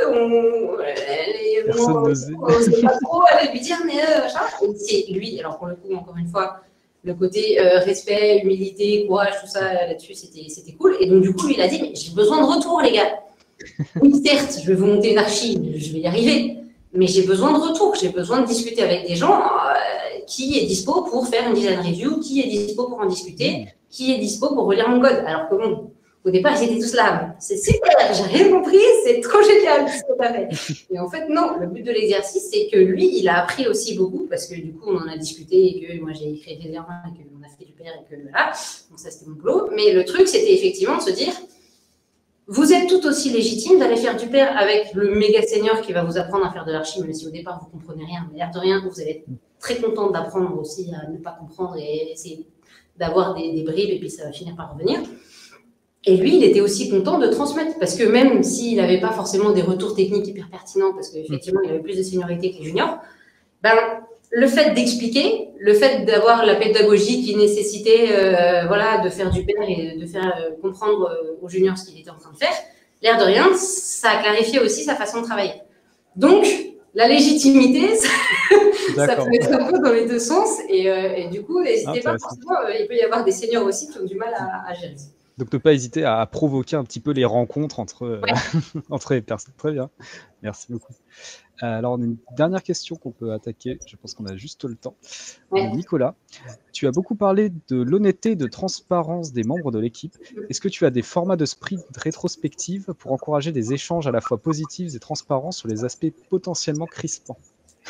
personne n'osait pas trop aller lui dire mais et c'est lui, alors pour le coup encore une fois le côté respect, humilité, courage, tout ça là-dessus c'était cool, et donc du coup lui il a dit mais j'ai besoin de retour les gars. Oui certes je vais vous monter une archive, je vais y arriver, mais j'ai besoin de retour, j'ai besoin de discuter avec des gens qui est dispo pour faire une design review, qui est dispo pour en discuter, qui est dispo pour relire mon code. Alors que bon, au départ, ils étaient tous là. C'est super, j'ai rien compris, c'est trop génial ce que tu as fait. Et en fait, non, le but de l'exercice, c'est que lui, il a appris aussi beaucoup, parce que du coup, on en a discuté et que moi, j'ai écrit des liens, et qu'on a fait du pair et que voilà. Donc ça, c'était mon boulot. Mais le truc, c'était effectivement de se dire, vous êtes tout aussi légitime d'aller faire du pair avec le méga senior qui va vous apprendre à faire de l'archi, même si au départ, vous ne comprenez rien. Mais l'air de rien, vous allez être très contente d'apprendre aussi à ne pas comprendre et essayer d'avoir des bribes et puis ça va finir par revenir. Et lui, il était aussi content de transmettre parce que même s'il n'avait pas forcément des retours techniques hyper pertinents parce qu'effectivement, il avait plus de seniorité que les juniors, le fait d'expliquer, le fait d'avoir la pédagogie qui nécessitait de faire du pair et de faire comprendre aux juniors ce qu'il était en train de faire, l'air de rien, ça a clarifié aussi sa façon de travailler. Donc, la légitimité, ça peut être un peu dans les deux sens. Et du coup, n'hésitez pas forcément, il peut y avoir des seniors aussi qui ont du mal à gérer. Donc, ne pas hésiter à provoquer un petit peu les rencontres entre les personnes. Très bien. Merci beaucoup. Alors, on a une dernière question qu'on peut attaquer. Je pense qu'on a juste le temps. Nicolas, tu as beaucoup parlé de l'honnêteté et de transparence des membres de l'équipe. Est-ce que tu as des formats de sprint rétrospective pour encourager des échanges à la fois positifs et transparents sur les aspects potentiellement crispants?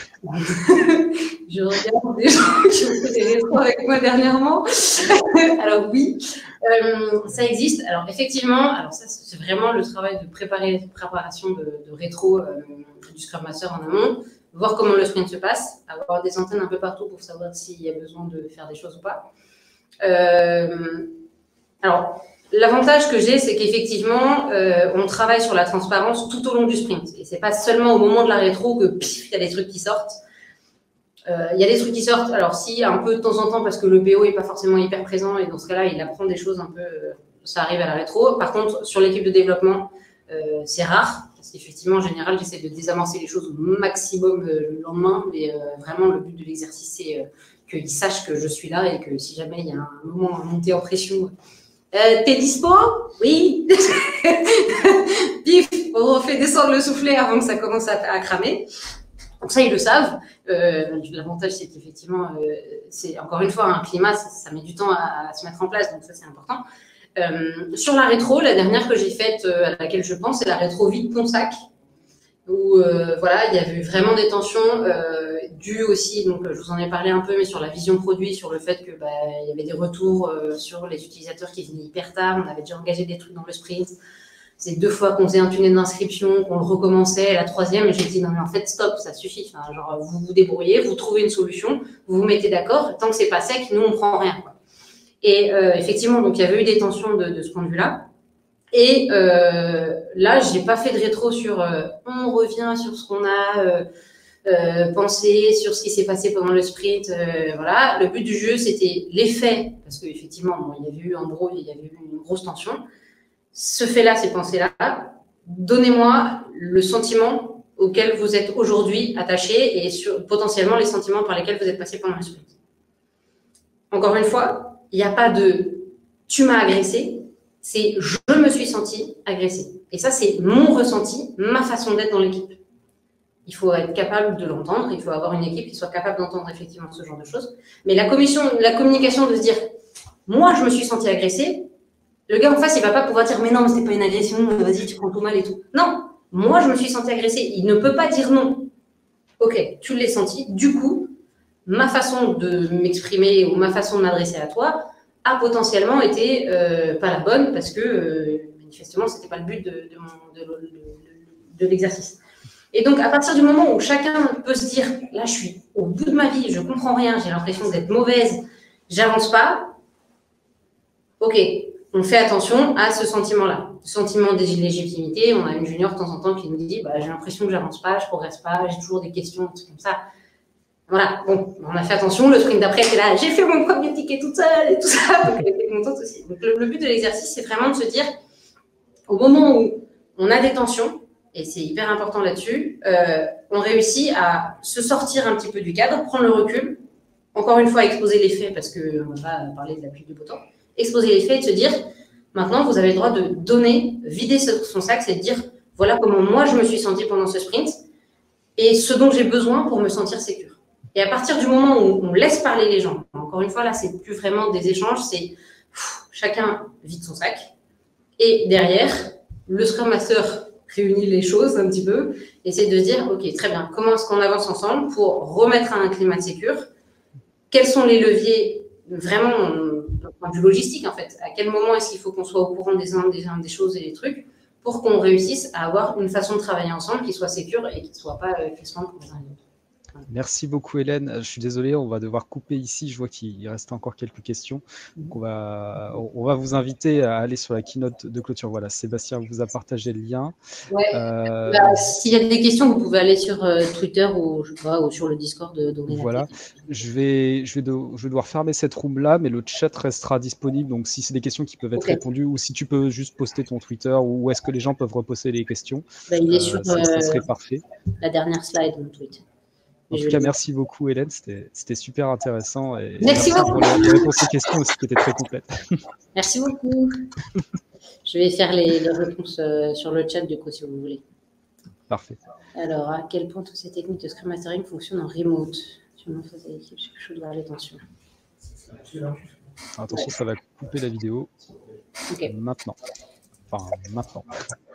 Je regarde des gens qui ont fait des rétros avec moi dernièrement. Alors oui, ça existe. Alors effectivement, ça c'est vraiment le travail de préparation de rétro du Scrum Master en amont, voir comment le sprint se passe, avoir des antennes un peu partout pour savoir s'il y a besoin de faire des choses ou pas. Alors, l'avantage que j'ai, c'est qu'effectivement, on travaille sur la transparence tout au long du sprint. Et c'est pas seulement au moment de la rétro que il y a des trucs qui sortent. Il y a des trucs qui sortent, alors si un peu de temps en temps parce que le PO n'est pas forcément hyper présent et dans ce cas-là, il apprend des choses un peu, ça arrive à la rétro. Par contre, sur l'équipe de développement, c'est rare parce qu'effectivement, en général, j'essaie de désamorcer les choses au maximum le lendemain, mais vraiment, le but de l'exercice, c'est qu'ils sachent que je suis là et que si jamais il y a un moment à monter en pression, t'es dispo? Oui. Pif, on refait descendre le soufflet avant que ça commence à cramer. Donc ça, ils le savent. L'avantage, c'est qu'effectivement, c'est encore une fois un climat, ça met du temps à se mettre en place, donc ça, c'est important. Sur la rétro, la dernière que j'ai faite, à laquelle je pense, c'est la rétro vide Ponsac, où voilà, il y avait eu vraiment des tensions dues aussi, donc je vous en ai parlé un peu, mais sur la vision produit, sur le fait que il y avait des retours sur les utilisateurs qui venaient hyper tard, on avait déjà engagé des trucs dans le sprint. C'est 2 fois qu'on faisait un tunnel d'inscription, qu'on le recommençait. La 3e, j'ai dit non mais en fait stop, ça suffit. Enfin, genre vous vous débrouillez, vous trouvez une solution, vous vous mettez d'accord. Tant que c'est pas sec, nous on prend rien, quoi. Et effectivement, donc il y avait eu des tensions de ce point de vue-là. Et là, j'ai pas fait de rétro sur on revient sur ce qu'on a pensé, sur ce qui s'est passé pendant le sprint. Voilà. Le but du jeu, c'était les faits, parce qu'effectivement, bon, il y avait eu un brouille, il y avait eu une grosse tension. Ce fait-là, ces pensées-là, donnez-moi le sentiment auquel vous êtes aujourd'hui attaché et potentiellement les sentiments par lesquels vous êtes passé pendant le sprint. Encore une fois, il n'y a pas de « tu m'as agressé », c'est « je me suis senti agressé ». Et ça, c'est mon ressenti, ma façon d'être dans l'équipe. Il faut être capable de l'entendre, il faut avoir une équipe qui soit capable d'entendre effectivement ce genre de choses. Mais la communication de se dire « moi, je me suis senti agressé », le gars en face, il va pas pouvoir dire « mais non, c'était pas une agression, vas-y, tu prends tout mal et tout ». Non, moi, je me suis senti agressé. Il ne peut pas dire non. Ok, tu l'as senti. Du coup, ma façon de m'exprimer ou ma façon de m'adresser à toi a potentiellement été pas la bonne parce que manifestement, c'était pas le but de l'exercice. Et donc, à partir du moment où chacun peut se dire « là, je suis au bout de ma vie, je comprends rien, j'ai l'impression d'être mauvaise, j'avance pas », ok, on fait attention à ce sentiment-là. Sentiment d'illégitimité, on a une junior de temps en temps qui nous dit j'ai l'impression que j'avance pas, je progresse pas, j'ai toujours des questions, des trucs comme ça. Voilà, bon, on a fait attention, le sprint d'après, c'est là, j'ai fait mon premier ticket toute seule et tout ça, donc elle était contente aussi. Donc le but de l'exercice, c'est vraiment de se dire, au moment où on a des tensions, et c'est hyper important là-dessus, on réussit à se sortir un petit peu du cadre, prendre le recul, encore une fois exposer les faits, parce qu'on ne va pas parler de la pluie du beau temps, exposer les faits et de se dire, maintenant, vous avez le droit de donner, vider son sac, c'est de dire, voilà comment moi je me suis sentie pendant ce sprint et ce dont j'ai besoin pour me sentir sécure. Et à partir du moment où on laisse parler les gens, encore une fois, là, c'est plus vraiment des échanges, c'est chacun vide son sac et derrière, le Scrum Master réunit les choses un petit peu et c'est de se dire, ok, très bien, comment est-ce qu'on avance ensemble pour remettre à un climat de sécure? Quels sont les leviers vraiment d'un point de vue logistique, en fait. À quel moment est-ce qu'il faut qu'on soit au courant des choses et des trucs pour qu'on réussisse à avoir une façon de travailler ensemble qui soit sécure et qui ne soit pas crispante pour les uns et les autres. Merci beaucoup Hélène. Je suis désolé, on va devoir couper ici. Je vois qu'il reste encore quelques questions. Donc on va vous inviter à aller sur la keynote de clôture. Voilà, Sébastien vous a partagé le lien. Ouais. S'il y a des questions, vous pouvez aller sur Twitter ou, je sais pas, ou sur le Discord de Voilà. Je vais devoir fermer cette room là, mais le chat restera disponible. Donc si c'est des questions qui peuvent être répondues, ou si tu peux juste poster ton Twitter, ou est-ce que les gens peuvent reposer les questions, il est sur ça serait parfait. La dernière slide, mon tweet. En tout cas, merci beaucoup Hélène, c'était super intéressant. Et merci beaucoup pour les réponses aux questions aussi qui étaient très complètes. Merci beaucoup. Je vais faire les réponses sur le chat du coup si vous voulez. Parfait. Alors, à quel point toutes ces techniques de Scrum Mastering fonctionnent en remote? Sur mon phase d'équipe, je suis chaud de voir les tensions. Attention, ça va couper la vidéo. Okay. Maintenant. Enfin, maintenant.